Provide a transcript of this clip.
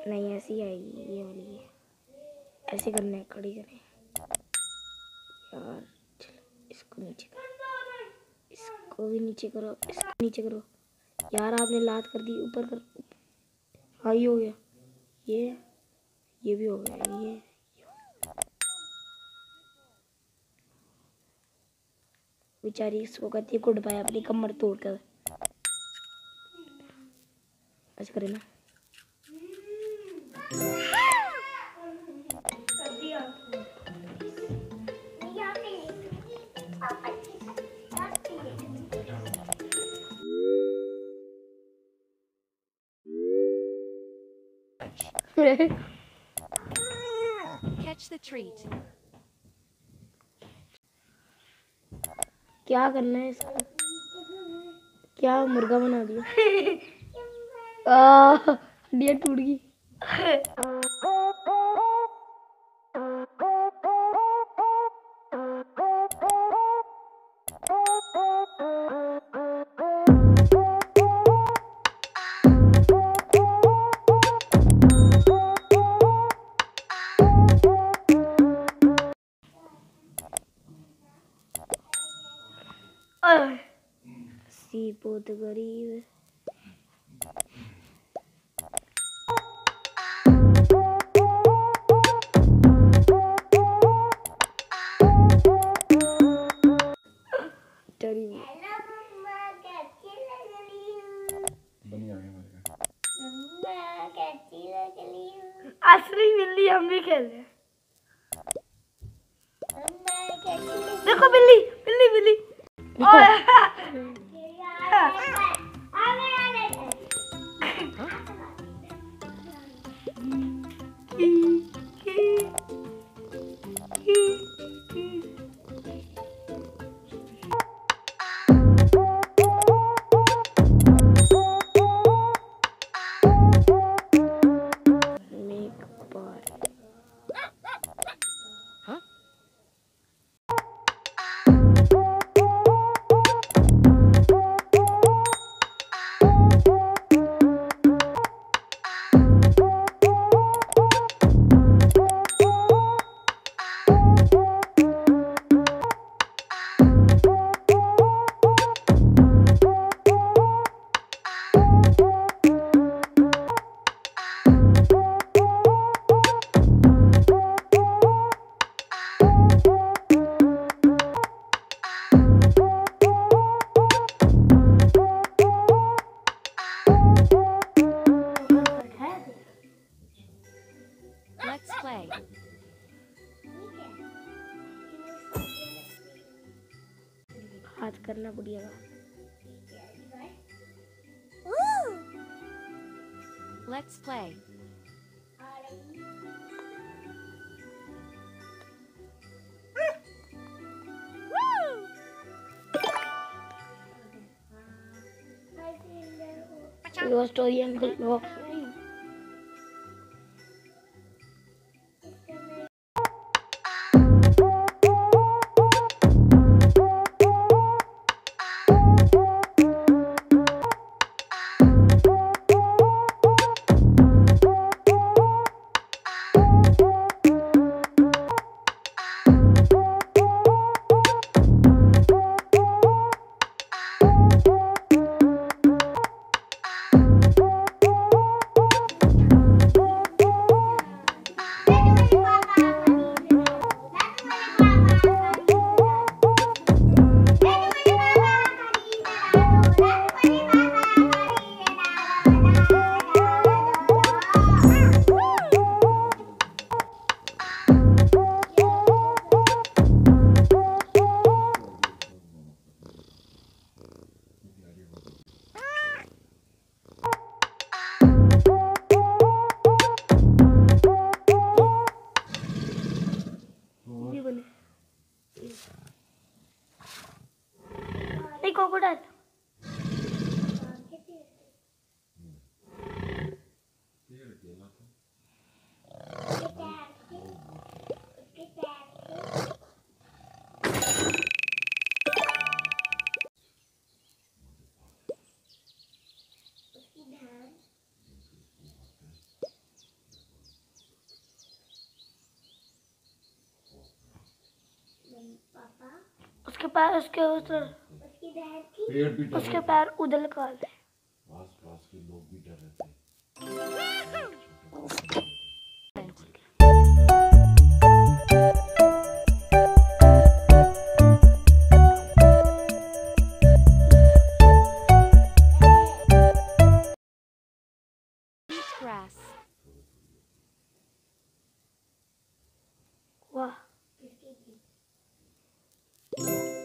नहीं ऐसी आएगी, ये वाली है। ऐसे करना है, खड़ी करें यार। चलो इसको नीचे करो, इसको भी नीचे करो, इसको नीचे करो। यार आपने लात कर दी, ऊपर कर। हाँ ये हो गया, ये भी हो गया, ये बेचारी इसको कहती है गुड बाय, अपनी कमर तोड़ कर। ऐसे करे ना। Catch the treat. क्या करना है इसका? क्या मुर्गा बना दिया? हड्डियाँ टूट गई। सी बहुत गरीब है। असली बिल्ली हम भी खेल रहे। देखो बिल्ली बिल्ली बिल्ली। Let's play. हाथ करना बढ़िया। Let's play. Your story, Uncle. पैर उसके उधर, पेड़ भी डर उसके रहे थे। पैर उधर निकाल दे। आस पास के लोग भी डर रहे थे। Eat grass. वाह